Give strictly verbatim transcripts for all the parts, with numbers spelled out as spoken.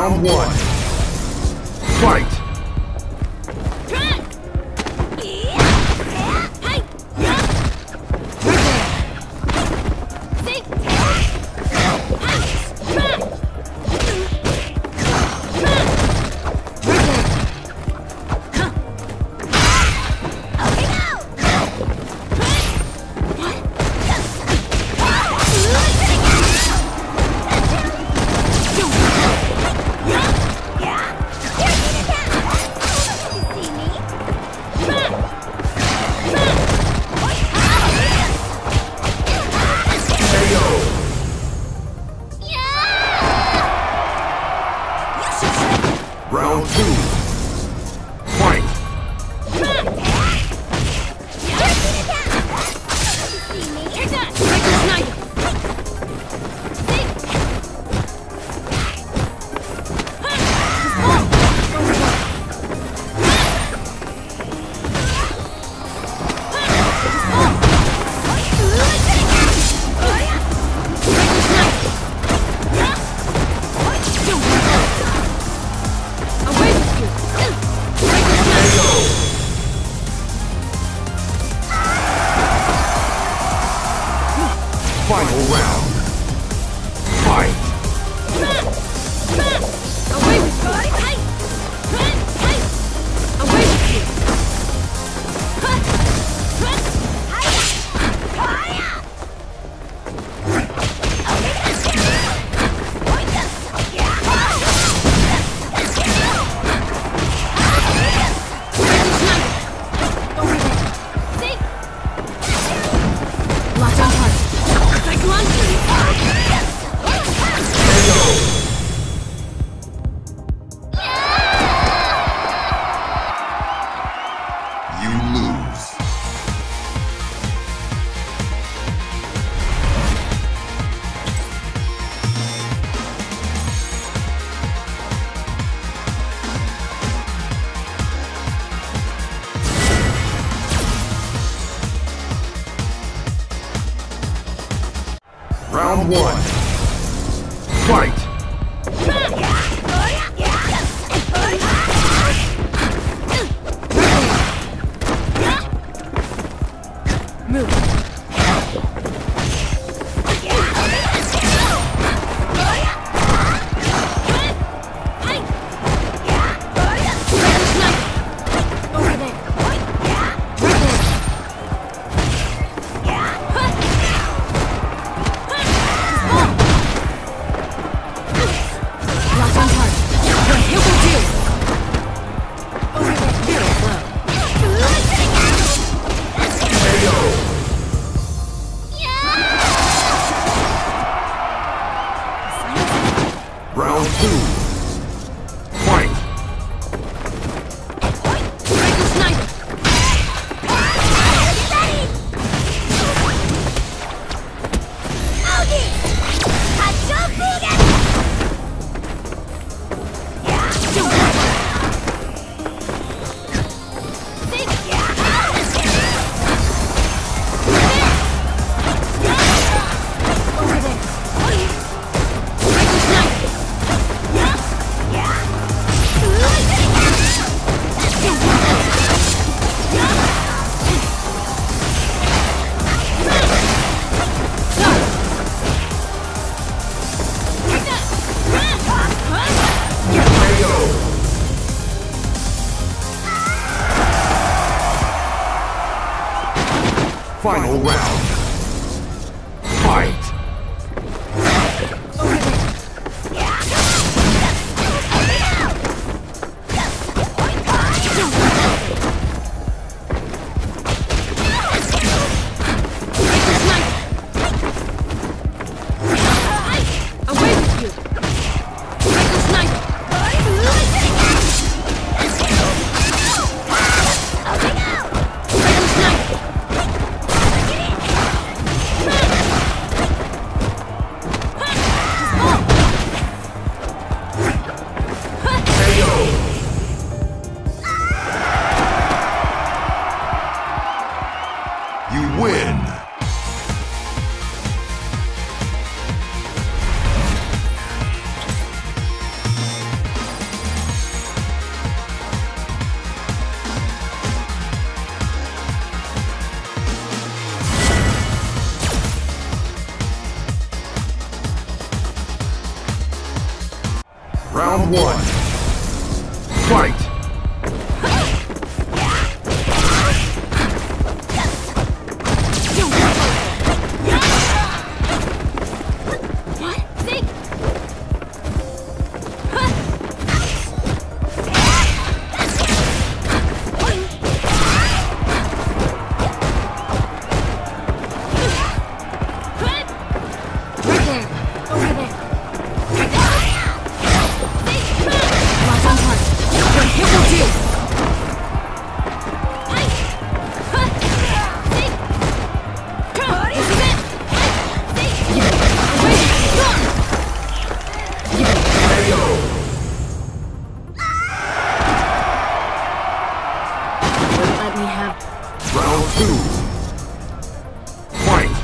Round one. Fight! Round two. Fight! Final round. Fight! Away with you! Away with you! Locked on target. You lose. Round one. Fight! Move. Over there. Locked on target. It will do. Over there. Very slow. Round two. Fight! Rifle sniper. Over there. Rifle sniper. Final round. Fight! Over there. Rifle sniper. Away with you. Rifle sniper. Rifle sniper. You win! Round one. Fight! Round two. Fight!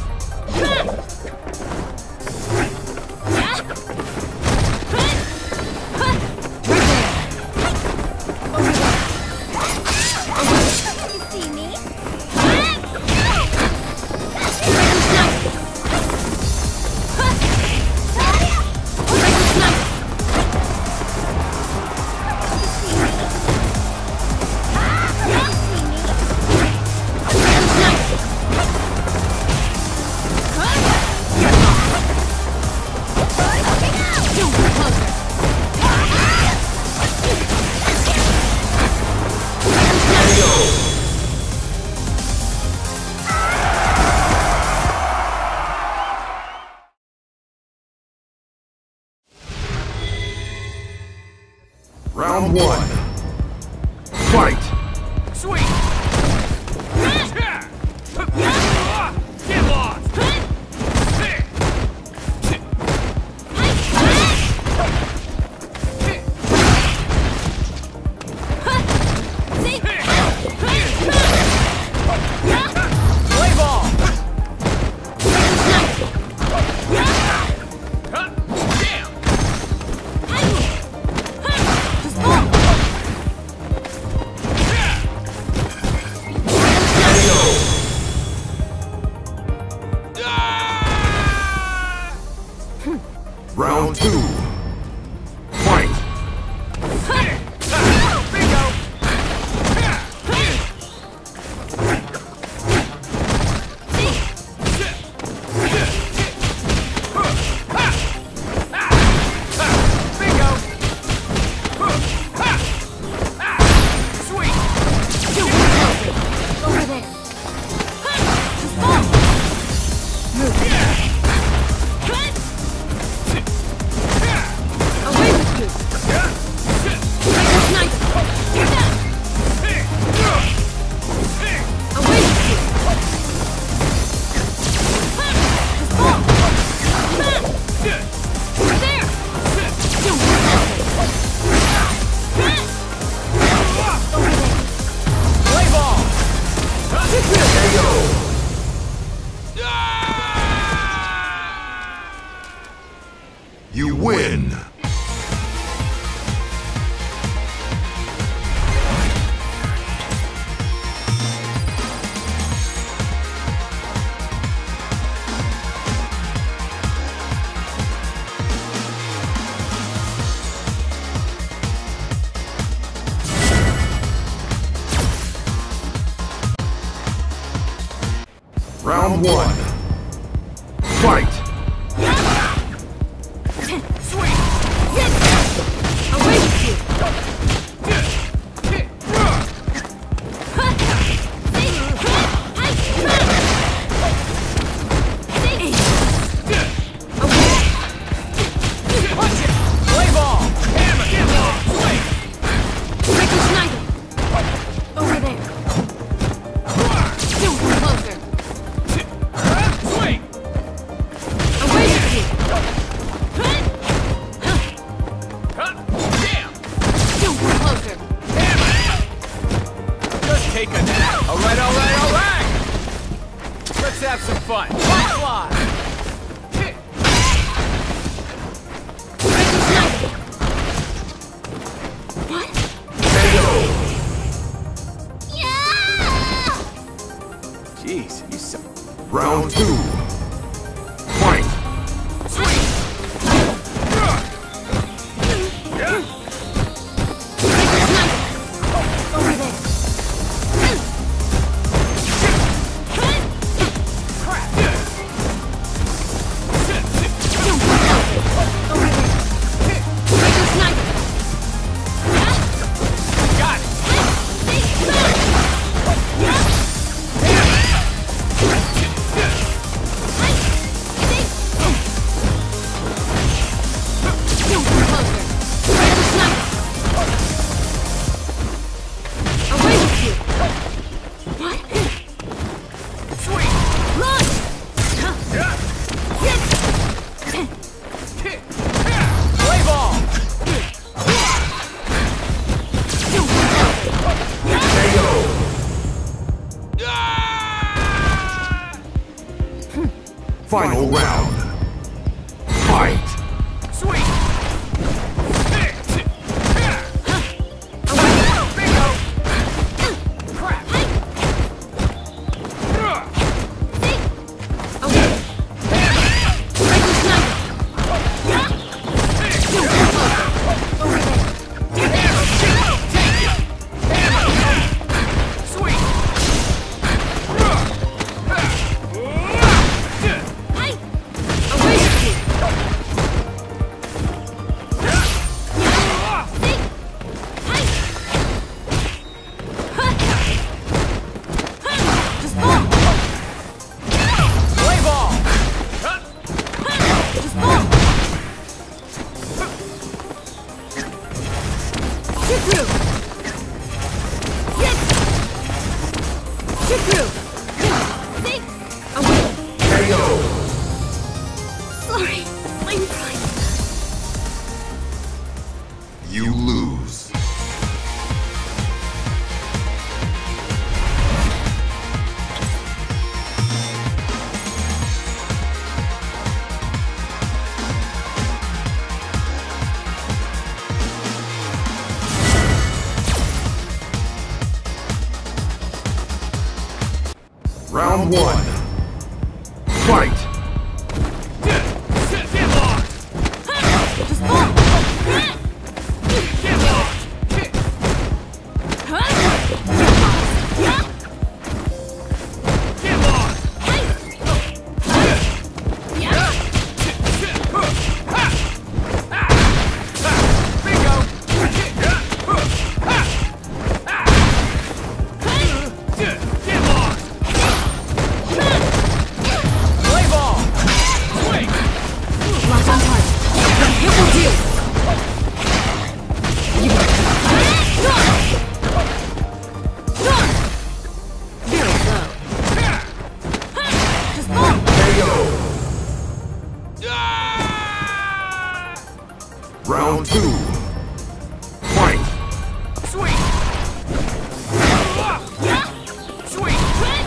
See me? Round one. Fight! Sweet! Get lost! Play ball! Damn! Round two. Fight! Bingo! Bingo! Sweet! Over there. Away with you. Sniper. Get down. Away with you. Just fall. Over there. Don't work that way. Over there. Play ball! You win! Round one. Fight! Sweet! Away with you. Play ball! Hammer! Get lost! Swing! Michael Schneider. Over there. Don't come closer. Swing! Away with you. Damn! Don't come closer. Hammer! Just take a nap. All right, all right, all right! Let's have some fun. Fly, fly! Michael Schneider. What? Yeah! Jeez, you so... Round two. Fight! Sweet! Final round. Fight! Sweet! You lose. Round one. Fight! Round two. Fight! Sweet! Sweet!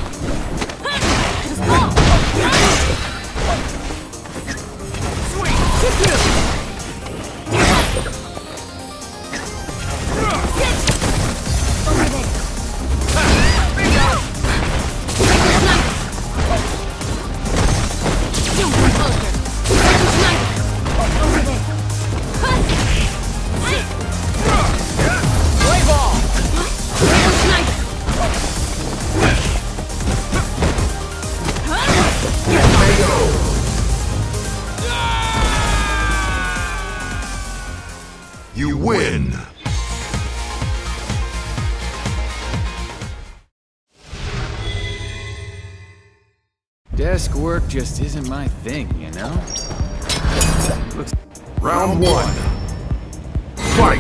You win! Desk work just isn't my thing, you know? Looks Round one. Fight!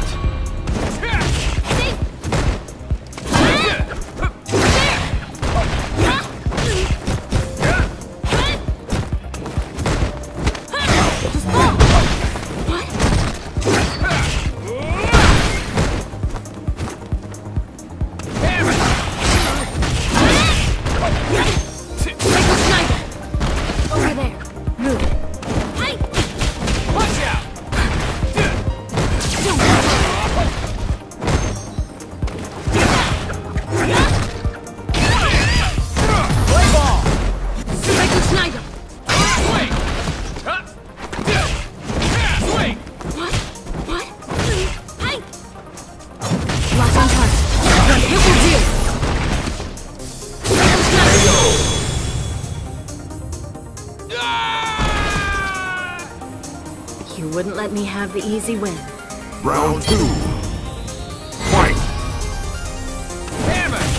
You wouldn't let me have the easy win. Round two. Fight! hammer!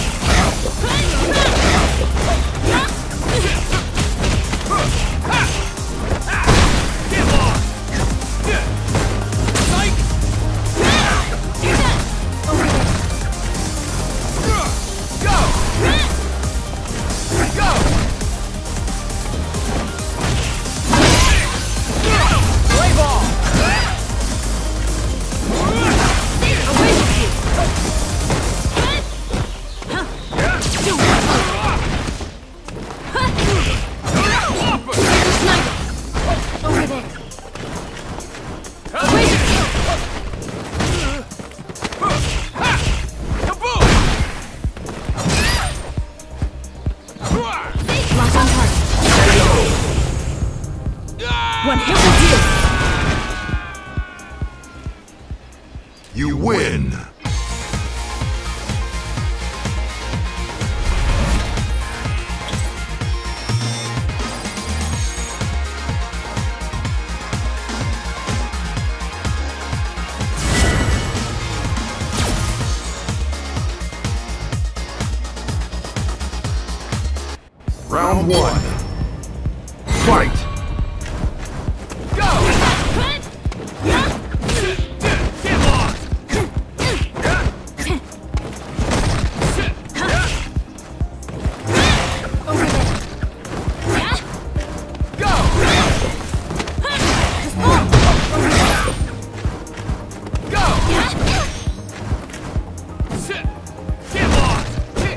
Get off! Psych! Go! Go! Play ball! One hit will do. You win. Round one. Fight! Go! Get lost! Over there. Go! Go! Sit! Get lost!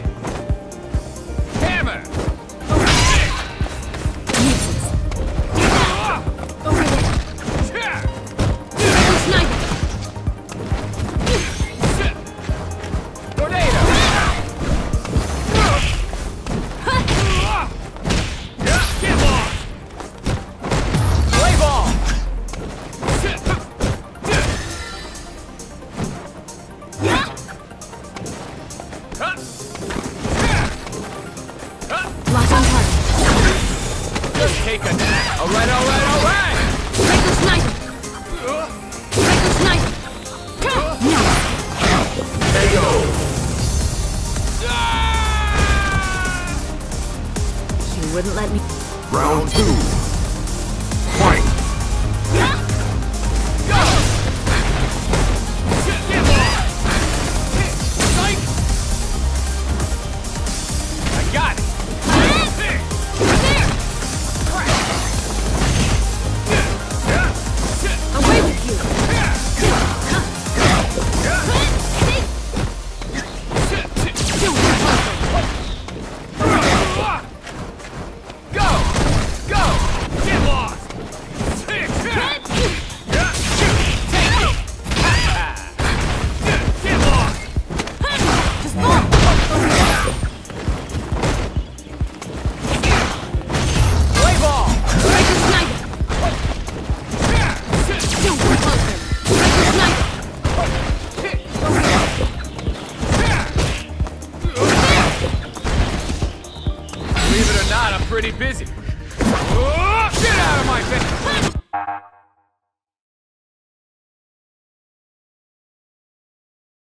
Hammer! Take a nap. All right, all right, all right. Take the sniper. Take the sniper. No. K O. You wouldn't let me. Round two. Fight! Go! Get lost! Psych! I got it. Away with you. Go! Go! Get lost! Take it! Get lost! Just fall. Play ball! Take the sniper. Don't come closer. Take the sniper. Believe it or not, I'm pretty busy.